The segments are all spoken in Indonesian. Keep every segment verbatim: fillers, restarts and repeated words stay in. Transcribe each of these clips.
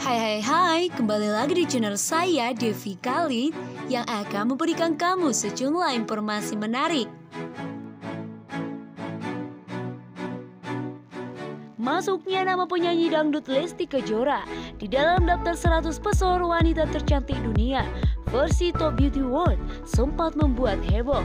Hai hai hai, kembali lagi di channel saya Devi Khalid yang akan memberikan kamu sejumlah informasi menarik. Masuknya nama penyanyi dangdut Lesti Kejora di dalam daftar seratus pesona wanita tercantik dunia versi Top Beauty World sempat membuat heboh.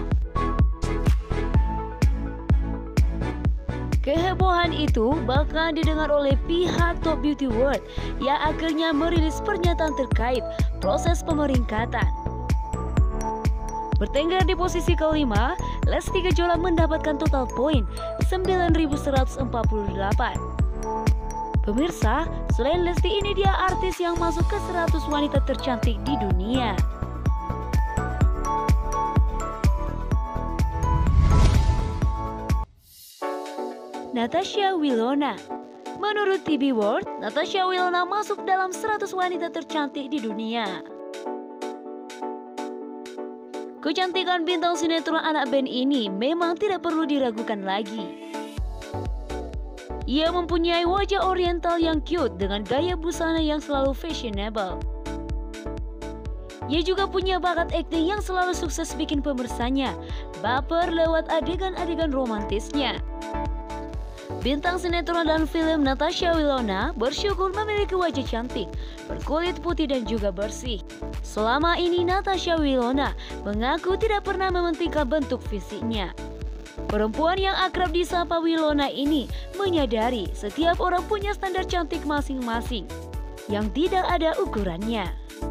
Kehebohan itu bahkan didengar oleh pihak Top Beauty World yang akhirnya merilis pernyataan terkait proses pemeringkatan. Bertengger di posisi kelima, Lesti Kejora mendapatkan total poin sembilan ribu seratus empat puluh delapan. Pemirsa, selain Lesti ini dia artis yang masuk ke seratus wanita tercantik di dunia. Natasha Wilona. Menurut T V World, Natasha Wilona masuk dalam seratus wanita tercantik di dunia. Kecantikan bintang sinetron anak band ini memang tidak perlu diragukan lagi. Ia mempunyai wajah oriental yang cute dengan gaya busana yang selalu fashionable. Ia juga punya bakat akting yang selalu sukses bikin pemersanya baper lewat adegan-adegan romantisnya. Bintang sinetron dan film Natasha Wilona bersyukur memiliki wajah cantik, berkulit putih dan juga bersih. Selama ini Natasha Wilona mengaku tidak pernah mementingkan bentuk fisiknya. Perempuan yang akrab disapa Wilona ini menyadari setiap orang punya standar cantik masing-masing yang tidak ada ukurannya.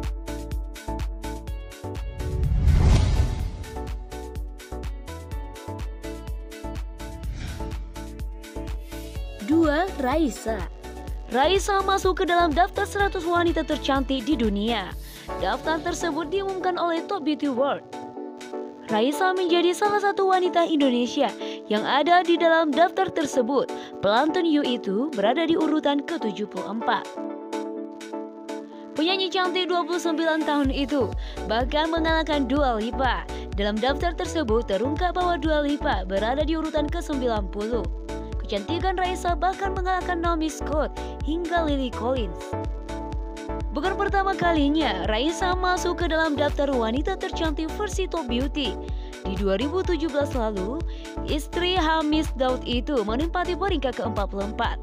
Dua, Raisa. Raisa masuk ke dalam daftar seratus wanita tercantik di dunia. Daftar tersebut diumumkan oleh Top Beauty World. Raisa menjadi salah satu wanita Indonesia yang ada di dalam daftar tersebut. Pelantun You itu berada di urutan ke tujuh puluh empat. Penyanyi cantik dua puluh sembilan tahun itu bahkan mengalahkan Dua Lipa. Dalam daftar tersebut terungkap bahwa Dua Lipa berada di urutan ke sembilan puluh. Kecantikan Raisa bahkan mengalahkan Naomi Scott hingga Lily Collins. Bukan pertama kalinya Raisa masuk ke dalam daftar wanita tercantik versi Top Beauty. Di dua ribu tujuh belas lalu, istri Hamis Daud itu menempati peringkat ke empat puluh empat.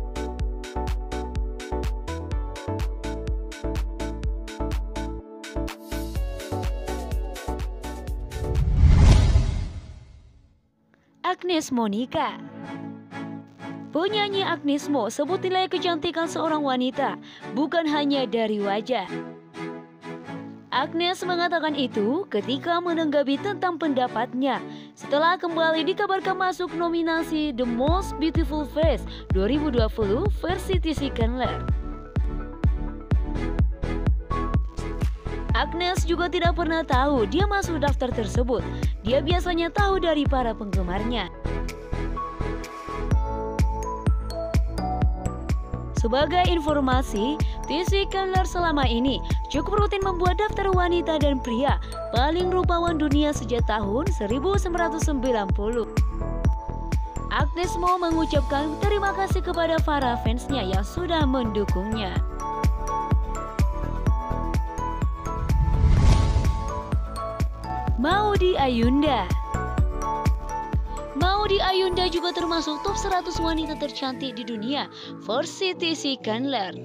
Agnes Monica. Penyanyi Agnes Mo sebut nilai kecantikan seorang wanita bukan hanya dari wajah. Agnes mengatakan itu ketika menanggapi tentang pendapatnya setelah kembali dikabarkan masuk nominasi The Most Beautiful Face dua ribu dua puluh versi T C Candler. Agnes juga tidak pernah tahu dia masuk daftar tersebut. Dia biasanya tahu dari para penggemarnya. Sebagai informasi, T C Candler selama ini cukup rutin membuat daftar wanita dan pria paling rupawan dunia sejak tahun seribu sembilan ratus sembilan puluh. Agnes Mo mengucapkan terima kasih kepada para fansnya yang sudah mendukungnya. Maudy Ayunda. Maudy Ayunda juga termasuk top seratus wanita tercantik di dunia versi T C Candler.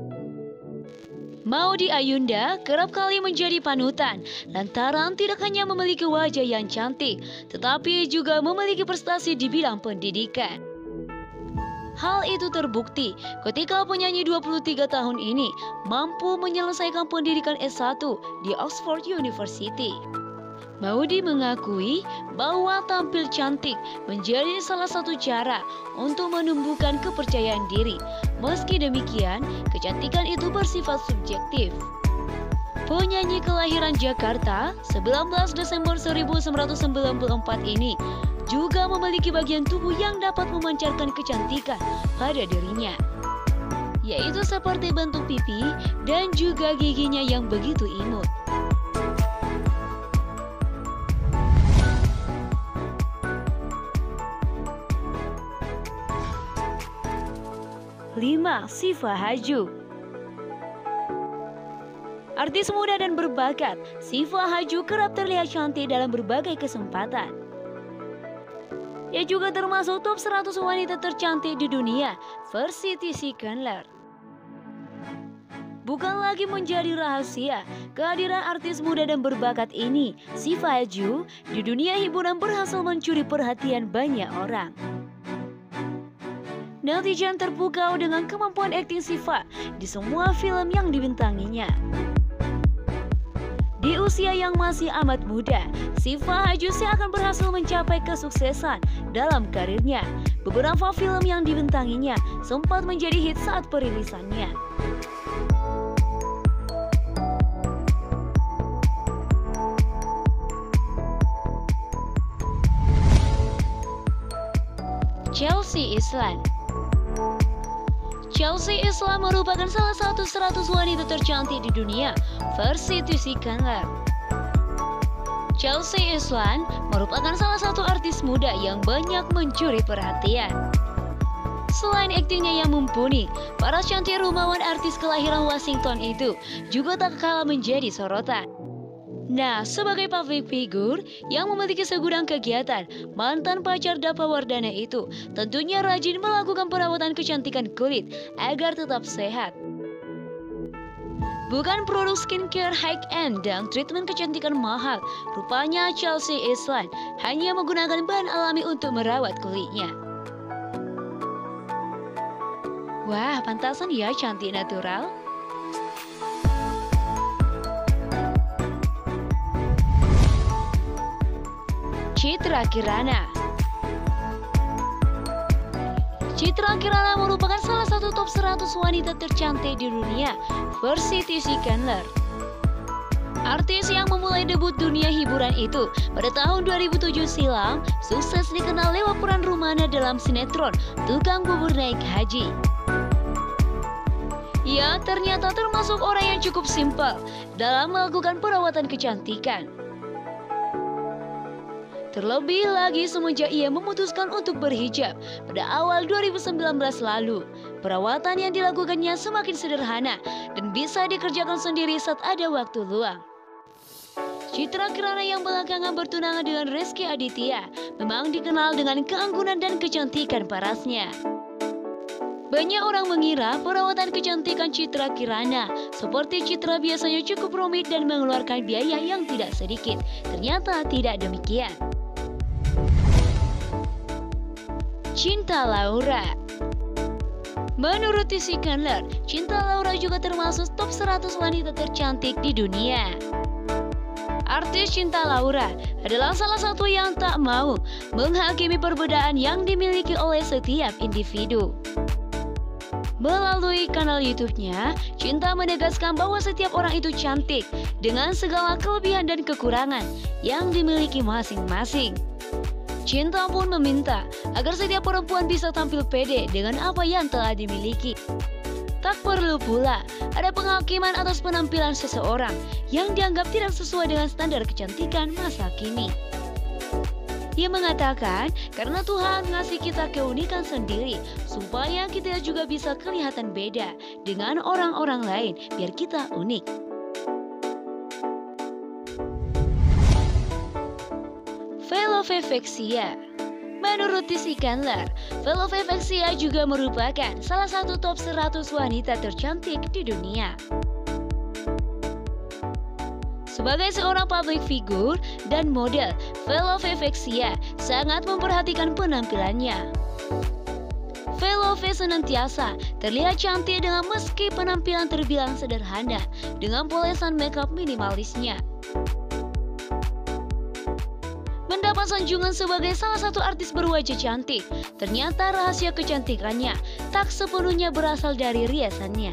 Maudy Ayunda kerap kali menjadi panutan lantaran tidak hanya memiliki wajah yang cantik, tetapi juga memiliki prestasi di bidang pendidikan. Hal itu terbukti ketika penyanyi dua puluh tiga tahun ini mampu menyelesaikan pendidikan S satu di Oxford University. Maudy mengakui bahwa tampil cantik menjadi salah satu cara untuk menumbuhkan kepercayaan diri. Meski demikian, kecantikan itu bersifat subjektif. Penyanyi kelahiran Jakarta sembilan belas Desember seribu sembilan ratus sembilan puluh empat ini juga memiliki bagian tubuh yang dapat memancarkan kecantikan pada dirinya, yaitu seperti bentuk pipi dan juga giginya yang begitu imut. Lima. Syifa Haju. Artis muda dan berbakat, Syifa Haju kerap terlihat cantik dalam berbagai kesempatan. Ia juga termasuk top seratus wanita tercantik di dunia versi T C Candler. Bukan lagi menjadi rahasia, kehadiran artis muda dan berbakat ini, Syifa Haju, di dunia hiburan berhasil mencuri perhatian banyak orang. Netizen terpukau dengan kemampuan akting Syifa di semua film yang dibintanginya. Di usia yang masih amat muda, Syifa Haju seakan berhasil mencapai kesuksesan dalam karirnya. Beberapa film yang dibintanginya sempat menjadi hit saat perilisannya. Chelsea Islan. Chelsea Islan merupakan salah satu seratus wanita tercantik di dunia versi T C Candler. Chelsea Islan merupakan salah satu artis muda yang banyak mencuri perhatian. Selain aktingnya yang mumpuni, para cantik rumahan artis kelahiran Washington itu juga tak kalah menjadi sorotan. Nah, sebagai public figure yang memiliki segudang kegiatan, mantan pacar Dapha Wardana itu tentunya rajin melakukan perawatan kecantikan kulit agar tetap sehat. Bukan produk skincare high-end dan treatment kecantikan mahal, rupanya Chelsea Islan hanya menggunakan bahan alami untuk merawat kulitnya. Wah, pantasan ya cantik natural. Citra Kirana. Citra Kirana merupakan salah satu top seratus wanita tercantik di dunia versi T C Candler. Artis yang memulai debut dunia hiburan itu pada tahun dua ribu tujuh silam sukses dikenal lewat peran Rumana dalam sinetron Tukang Bubur Naik Haji. Ia ternyata termasuk orang yang cukup simpel dalam melakukan perawatan kecantikan. Terlebih lagi semenjak ia memutuskan untuk berhijab pada awal dua ribu sembilan belas lalu. Perawatan yang dilakukannya semakin sederhana dan bisa dikerjakan sendiri saat ada waktu luang. Citra Kirana yang belakangan bertunangan dengan Rezky Aditya memang dikenal dengan keanggunan dan kecantikan parasnya. Banyak orang mengira perawatan kecantikan Citra Kirana seperti Citra biasanya cukup rumit dan mengeluarkan biaya yang tidak sedikit. Ternyata tidak demikian. Cinta Laura. Menurut T C Candler, Cinta Laura juga termasuk top seratus wanita tercantik di dunia. Artis Cinta Laura adalah salah satu yang tak mau menghakimi perbedaan yang dimiliki oleh setiap individu. Melalui kanal YouTube-nya, Cinta menegaskan bahwa setiap orang itu cantik dengan segala kelebihan dan kekurangan yang dimiliki masing-masing. Cinta pun meminta agar setiap perempuan bisa tampil pede dengan apa yang telah dimiliki. Tak perlu pula ada penghakiman atas penampilan seseorang yang dianggap tidak sesuai dengan standar kecantikan masa kini. Ia mengatakan karena Tuhan ngasih kita keunikan sendiri supaya kita juga bisa kelihatan beda dengan orang-orang lain biar kita unik. Velovexia. Menurut T C Candler, Velovexia juga merupakan salah satu top seratus wanita tercantik di dunia. Sebagai seorang public figure dan model, Velovexia sangat memperhatikan penampilannya. Velove senantiasa terlihat cantik dengan meski penampilan terbilang sederhana dengan polesan makeup minimalisnya. Mendapat sanjungan sebagai salah satu artis berwajah cantik, ternyata rahasia kecantikannya tak sepenuhnya berasal dari riasannya.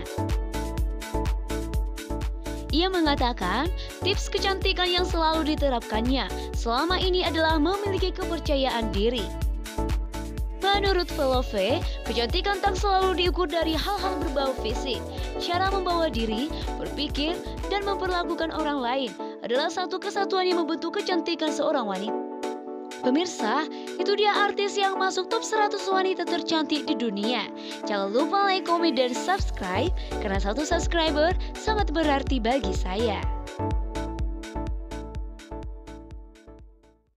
Ia mengatakan tips kecantikan yang selalu diterapkannya selama ini adalah memiliki kepercayaan diri. Menurut Velove, kecantikan tak selalu diukur dari hal-hal berbau fisik. Cara membawa diri, berpikir, dan memperlakukan orang lain adalah satu kesatuan yang membentuk kecantikan seorang wanita. Pemirsa, itu dia artis yang masuk top seratus wanita tercantik di dunia. Jangan lupa like, komen, dan subscribe, karena satu subscriber sangat berarti bagi saya.